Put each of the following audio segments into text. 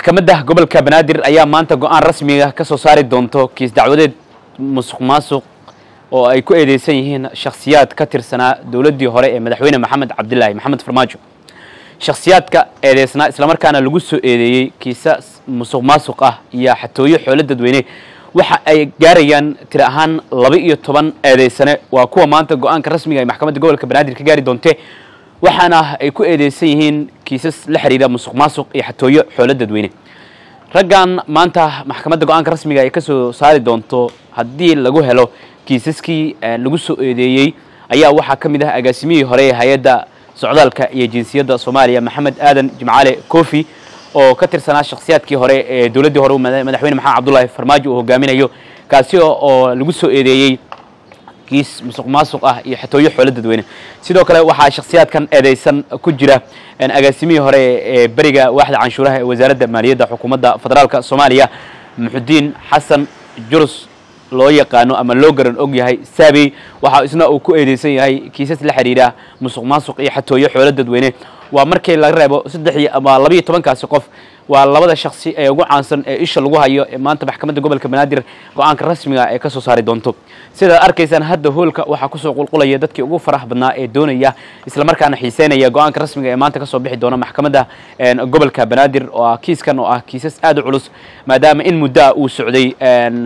maxkamadda gobolka Banaadir ayaa maanta go'aan rasmi ah ka soo saari doonto kiis dacwadeed musuqmaasuq oo ay ku eedeysan yihiin shakhsiyaad ka tirsanaa dawladdii hore ee madaxweyne Maxamed Cabdullaahi Maxamed Farmaajo shakhsiyaadka eedeysna isla markaana lagu soo eedeeyay kiisas musuqmaasuq ah iyo xatooyo xoolo dadweyne waxa ay gaarayaan tiro ahaan 12 eedeysane waa kuwa maanta go'aanka rasmiga ah ee maxkamadda gobolka Banaadir ka gaari doonto waxaana ay ku eedeysan yihiin kiisas la xiriira musuqmaasuq iyo xatooyo xoolo dadweyne raggan maanta maxkamadda go'aanka rasmiga ah ay ka soo saari doonto haddii lagu helo kiisaskii lagu soo eedeeyay ayaa waxa kamid ah agaasimihii hore ee hay'adda socdaalka iyo jinsiyadda Soomaaliya Maxamed Aadan Jimcaale Koofi oo ka tirsanaa shakhsiyaadkii hore ee dawladdii hore madaxweyne Maxamed Cabdullaahi Farmaajo uu hogaaminayo kaasi oo lagu soo eedeeyay kiis musuqmaasuq ah iyo xatooyo xoolo dadweyne sidoo kale waxa shakhsiyaadkan eedeysan ku jira agaasimihii hore ee bariga waaxda canshuuraha ee wasaaradda maaliyadda xukuumadda federaalka Soomaaliya Muxudiin Xasan Jurus loo yaqaano ama loo garan og yahay Saabi waxa isna uu ku eedeysan yahay kiisas la xiriira musuqmaasuq iyo xatooyo xoolo dadweyne waa markii laga reebo 3 ama 12 kaasi qof waa labada shakhsi ee ugu caansan ee isha lagu hayo ee maanta maxkamadda gobolka Banaadir go'aanka rasmiga ah ee ka soo saari doonto sida arkaysan hadda hoolka waxa ku soo qulqulaya dadkii ugu farax badnaa ee doonaya isla markaana xiiseynaya go'aanka rasmiga ee maanta ka soo bixi doona maxkamadda gobolka Banaadir oo kiiskan oo ah kiisas aad u culus maadaama in muddo uu socday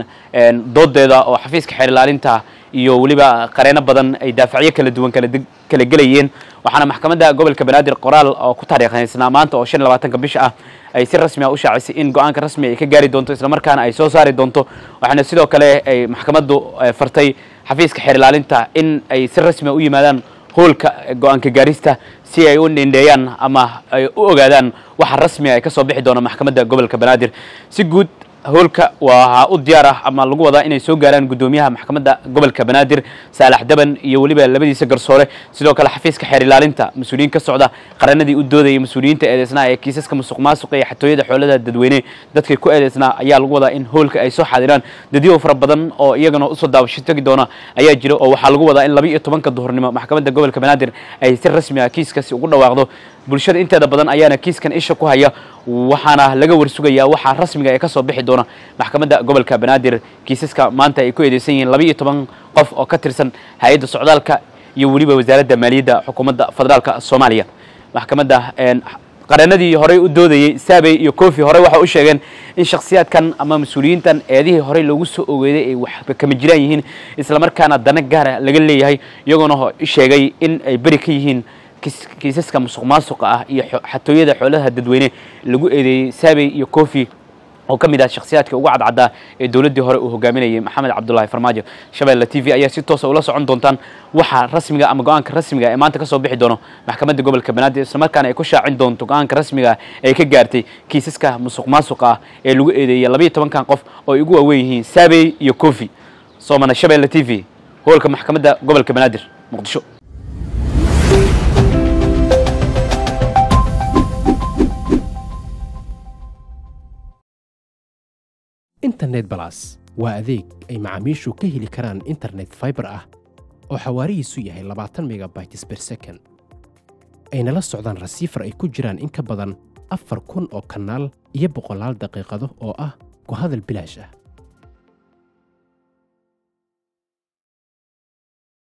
doodeeda oo xafiiska xeer ilaalinta iyo waliba qareeno badan ay daafacyo kala duwan kala galayeen waxaana maxkamadda gobolka Banaadir qoraal oo ku taariikhaysnaa maanta oo 25 bisha ah ay si rasmi ah u shaacisay in go'aanka rasmi ay ka gaari doonto isla markaana ay soo saari doonto waxaana sidoo kale ay maxkamaddu fartay xafiiska xeer ilaalinta in ay si rasmi ah u yimaadaan hoolka go'aanka gaarista si ay u ndheeyaan ama ay u ogaadaan waxa rasmi ah ay ka soo bixi doona maxkamadda gobolka Banaadir si guud hoolka waa u diyaar ah ama lagu wadaa inay soo gaaraan gudoomiyaha maxkamadda gobolka Banaadir Saalax Daban iyo waliba labadiisa garsoore sidoo kale xafiiska xeer ilaalinta mas'uuliyiin ka socda qaranadii u doodayay mas'uuliyiinta eedeysnaa ee kiisaska musuqmaasuq iyo xatooyada xoolaha dadweyne dadkii ku eedeysnaa ayaa lagu wadaa in hoolka ay soo xaadiraan dadyo fara badan oo iyagana u soo daawasho tagi doona ayaa jira oo waxa lagu wadaa in 12 duhurnimo maxkamadda gobolka Banaadir ay si rasmi ah kiiskaasi ugu dhawaaqdo bulshada inteeda badan ayaana kiiskan isha ku haya waxaana laga warsugayaa waxa rasmiga ah ka soo bixi doona maxkamadda gobolka Banaadir kiisaska maanta ay ku eedeysan yihiin 12 qof oo ka tirsan hay'adda socdaalka iyo waliba wasaaradda maaliyadda xukuumadda federaalka Soomaaliya maxkamadda qaranadii hore u doodayay Saabi iyo Koofi hore waxa u sheegeen in shakhsiyaadkan ama mas'uuliyiintan eedihii hore loogu soo ogeeday ay waxba kama jiraan yihiin isla markaana dana gaar ah laga leeyahay iyagoona sheegay in ay bari ka yihiin kiisaska musuqmaasuqa ah iyo xatooyada xoolaha dadweyne lagu eedeeyay Saabi iyo Koofi oo kamid ah shakhsiyaadka ugu cadcada ee dawladdii hore uu hogaaminayay Maxamed Cabdullaahi Farmaajo Shabeelle TV ayaa si toos ah ula socon doontaan waxa rasmiga ama go'aanka rasmiga ee maanta ka soo bixi doono maxkamadda gobolka Banaadir isla markaana ay ku shaacin doonto go'aanka rasmiga ee ka gaartay kiisaska musuqmaasuqa ah ee lagu eedeeyay 12 qof oo ugu waaweyn yihiin Saabi iyo Koofi Soomana Shabeelle TV hoolka maxkamadda gobolka Banaadir Muqdisho internet plus waa adeeg ay macaamiishu ka heli karaan internet fiber ah oo xawaarihiisu yahay 20 megabytes per second ayna la socdaan receiver ay ku jiraan in ka badan 4,000 oo kanaal iyo 100 daqiiqado oo ah ku hadal bilaash ah